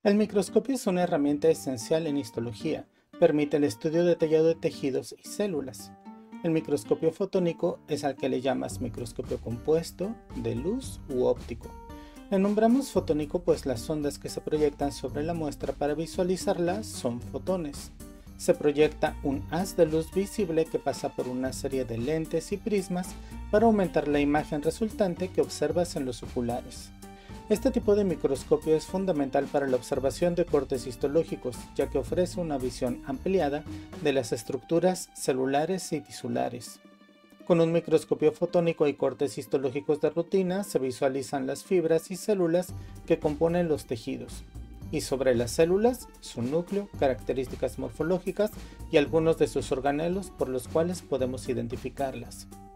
El microscopio es una herramienta esencial en histología. Permite el estudio detallado de tejidos y células. El microscopio fotónico es al que le llamas microscopio compuesto, de luz u óptico. Le nombramos fotónico pues las ondas que se proyectan sobre la muestra para visualizarla son fotones. Se proyecta un haz de luz visible que pasa por una serie de lentes y prismas para aumentar la imagen resultante que observas en los oculares. Este tipo de microscopio es fundamental para la observación de cortes histológicos, ya que ofrece una visión ampliada de las estructuras celulares y tisulares. Con un microscopio fotónico y cortes histológicos de rutina se visualizan las fibras y células que componen los tejidos, y sobre las células, su núcleo, características morfológicas y algunos de sus organelos por los cuales podemos identificarlas.